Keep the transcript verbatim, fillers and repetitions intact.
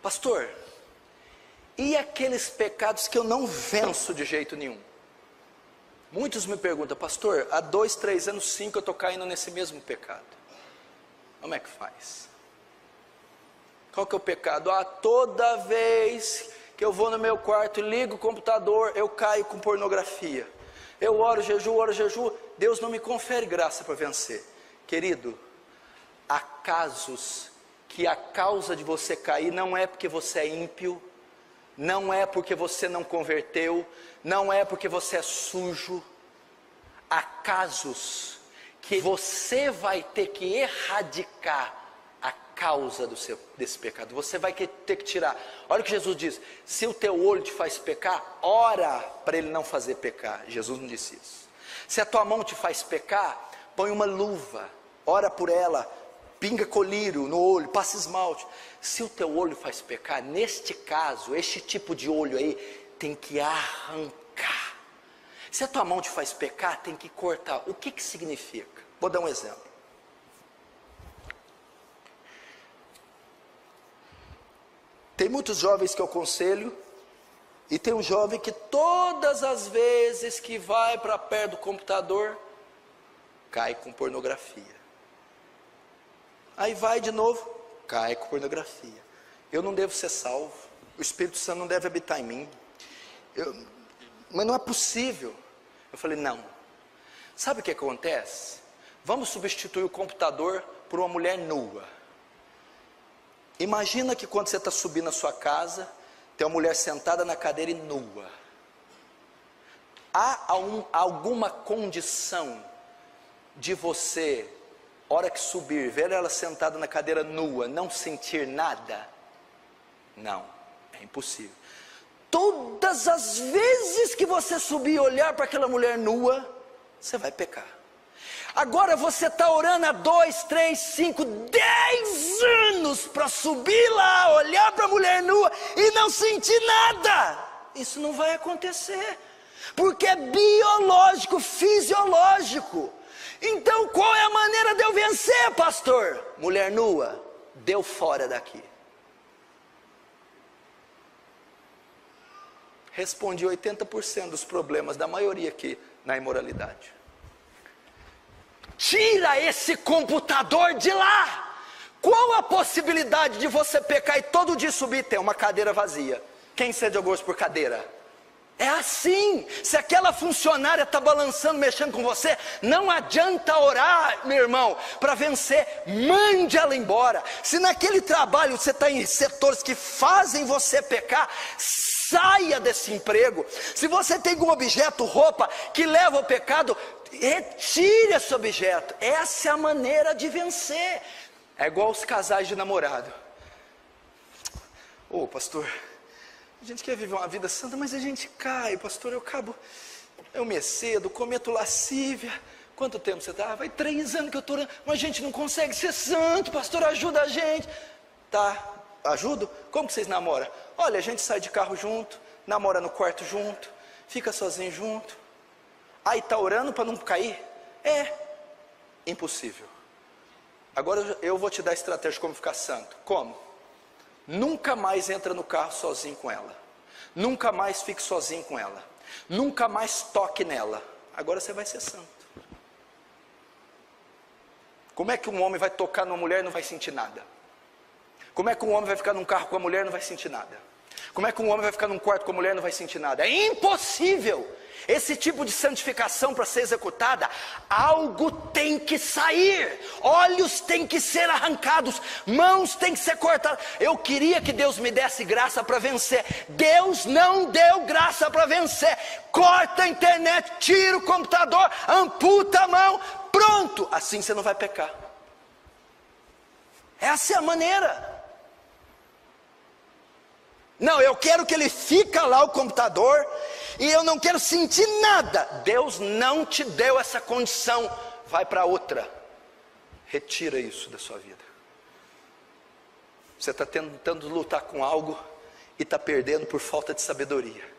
Pastor, e aqueles pecados que eu não venço de jeito nenhum? Muitos me perguntam, pastor, há dois, três anos, cinco eu estou caindo nesse mesmo pecado. Como é que faz? Qual que é o pecado? Ah, toda vez que eu vou no meu quarto e ligo o computador, eu caio com pornografia. Eu oro, jejuo, oro, jejuo, Deus não me confere graça para vencer. Querido, há casos que a causa de você cair não é porque você é ímpio, não é porque você não converteu, não é porque você é sujo. Há casos que você vai ter que erradicar a causa do seu, desse pecado. Você vai ter que tirar. Olha o que Jesus diz: se o teu olho te faz pecar, ora para ele não fazer pecar. Jesus não disse isso. Se a tua mão te faz pecar, põe uma luva, ora por ela, pinga colírio no olho, passa esmalte. Se o teu olho faz pecar, neste caso, este tipo de olho aí, tem que arrancar. Se a tua mão te faz pecar, tem que cortar. O que que significa? Vou dar um exemplo. Tem muitos jovens que eu aconselho, e tem um jovem que todas as vezes que vai para perto do computador, cai com pornografia. Aí vai de novo, cai com pornografia. Eu não devo ser salvo, o Espírito Santo não deve habitar em mim. Eu, mas não é possível. Eu falei, não. Sabe o que acontece? Vamos substituir o computador por uma mulher nua. Imagina que quando você está subindo a sua casa, tem uma mulher sentada na cadeira e nua. Há um, alguma condição de você, hora que subir, ver ela sentada na cadeira nua, não sentir nada? Não, é impossível. Todas as vezes que você subir e olhar para aquela mulher nua, você vai pecar. Agora você está orando há dois, três, cinco, dez anos para subir lá, olhar para a mulher nua e não sentir nada. Isso não vai acontecer, porque é biológico, fisiológico. Então qual é a maneira de eu vencer, pastor? Mulher nua, deu fora daqui. Respondi oitenta por cento dos problemas da maioria aqui na imoralidade. Tira esse computador de lá. Qual a possibilidade de você pecar e todo dia subir e ter uma cadeira vazia? Quem cede ao gosto por cadeira? É assim. Se aquela funcionária está balançando, mexendo com você, não adianta orar, meu irmão, para vencer. Mande ela embora. Se naquele trabalho você está em setores que fazem você pecar, saia desse emprego. Se você tem algum objeto, roupa, que leva ao pecado, retire esse objeto. Essa é a maneira de vencer. É igual os casais de namorado. Ô pastor, a gente quer viver uma vida santa, mas a gente cai, pastor, eu acabo, eu me excedo, cometo lascívia. Quanto tempo você está? Ah, vai três anos que eu estou orando, mas a gente não consegue ser santo, pastor, ajuda a gente. Tá, ajudo? Como que vocês namoram? Olha, a gente sai de carro junto, namora no quarto junto, fica sozinho junto. Aí está orando para não cair? É impossível. Agora eu vou te dar a estratégia de como ficar santo. Como? Nunca mais entra no carro sozinho com ela. Nunca mais fique sozinho com ela. Nunca mais toque nela. Agora você vai ser santo. Como é que um homem vai tocar numa mulher e não vai sentir nada? Como é que um homem vai ficar num carro com a mulher e não vai sentir nada? Como é que um homem vai ficar num quarto com a mulher e não vai sentir nada? É impossível. Esse tipo de santificação, para ser executada, algo tem que sair, olhos têm que ser arrancados, mãos têm que ser cortadas. Eu queria que Deus me desse graça para vencer. Deus não deu graça para vencer. Corta a internet, tira o computador, amputa a mão, pronto, assim você não vai pecar. Essa é a maneira. Não, eu quero que ele fica lá o computador e eu não quero sentir nada. Deus não te deu essa condição. Vai para outra. Retira isso da sua vida. Você está tentando lutar com algo e está perdendo por falta de sabedoria.